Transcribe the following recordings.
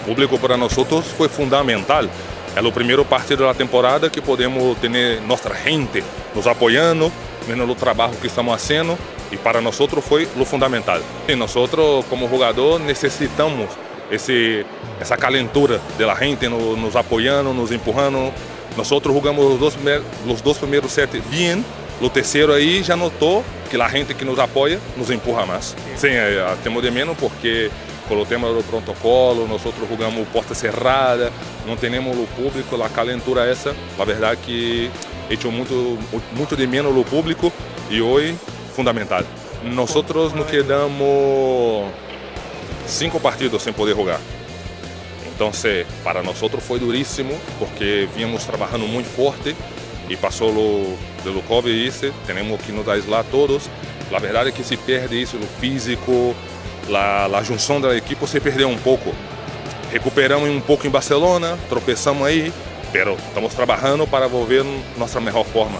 público para nosotros fue fundamental. É o primeiro partido da temporada que podemos ter nossa gente nos apoiando, vendo o trabalho que estamos fazendo, e para nós foi o fundamental. E nós, como jogador, necessitamos essa calentura da gente nos apoiando, nos empurrando. Nós jogamos os dois primeiros sets bem, o terceiro aí já notou que a gente que nos apoia nos empurra mais. Sim, temos de menos porque com o tema do protocolo, nós jogamos porta cerrada, não temos o público, a calentura essa. A verdade que hecho muito de menos o público e hoje fundamental. Nós nos quedamos 5 partidos sem poder jogar. Então, para nós foi duríssimo porque vínhamos trabalhando muito forte e passou do Covid isso, temos que nos aislar todos. A verdade é que se perde isso, o físico, a junção da equipe se perdeu um pouco. Recuperamos um pouco em Barcelona, tropeçamos aí, mas estamos trabalhando para volver nossa melhor forma.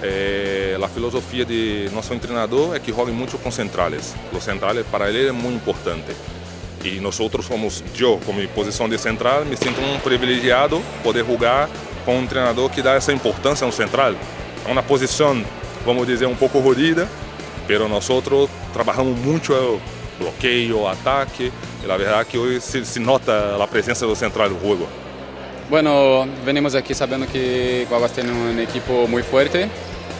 A filosofia de nosso treinador é que jogue muito com centrales. Os centrales para ele é muito importante. E nós somos, eu como posição de central, me sinto privilegiado poder jogar com um treinador que dá essa importância ao central. É uma posição, vamos dizer, um pouco rodida, mas nós trabalhamos muito bloqueio, ataque, e a verdade é que hoje se nota a presença do central do jogo. Bueno, venimos aquí sabiendo que Guaguas tiene un equipo muy fuerte,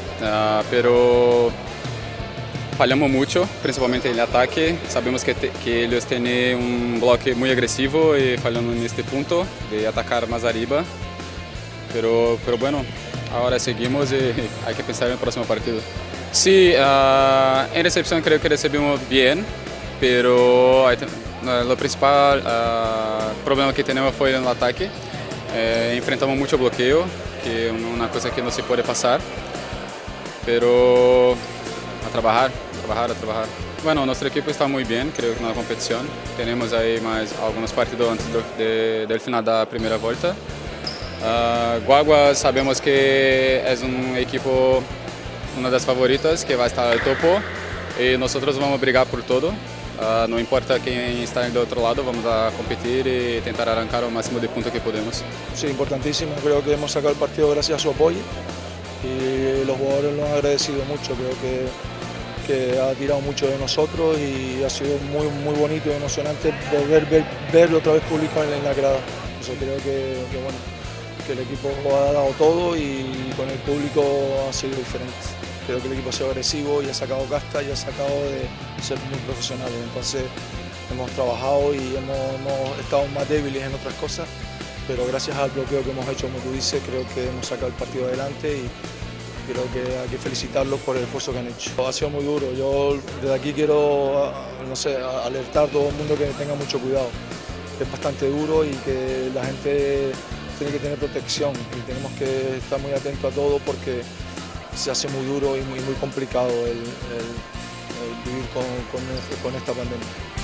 pero fallamos mucho, principalmente en el ataque. Sabemos que ellos tienen un bloque muy agresivo y fallando en este punto de atacar más arriba. Pero bueno, ahora seguimos y hay que pensar en el próximo partido. Sí, en recepción creo que recibimos bien, pero lo principal problema que tenemos fue en el ataque. Enfrentamos mucho bloqueo, que es una cosa que no se puede pasar, pero a trabajar. Bueno, nuestro equipo está muy bien, creo que en la competición. Tenemos ahí más algunos partidos antes del final de la primera vuelta. Guaguas sabemos que es un equipo, una de las favoritas, que va a estar al topo y nosotros vamos a brigar por todo. No importa quién está del otro lado, vamos a competir y intentar arrancar el máximo de puntos que podemos. Sí, importantísimo. Creo que hemos sacado el partido gracias a su apoyo y los jugadores lo han agradecido mucho. Creo que ha tirado mucho de nosotros y ha sido muy bonito y emocionante verlo otra vez público en la grada. Entonces creo que el equipo ha dado todo y con el público ha sido diferente. Creo que el equipo ha sido agresivo y ha sacado casta y ha sacado de ser muy profesionales. Entonces hemos trabajado y hemos estado más débiles en otras cosas, pero gracias al bloqueo que hemos hecho, como tú dices, creo que hemos sacado el partido adelante y creo que hay que felicitarlos por el esfuerzo que han hecho. Ha sido muy duro. Yo desde aquí quiero, alertar a todo el mundo que tenga mucho cuidado. Es bastante duro y que la gente tiene que tener protección y tenemos que estar muy atentos a todo porque se hace muy duro y muy complicado el vivir con esta pandemia.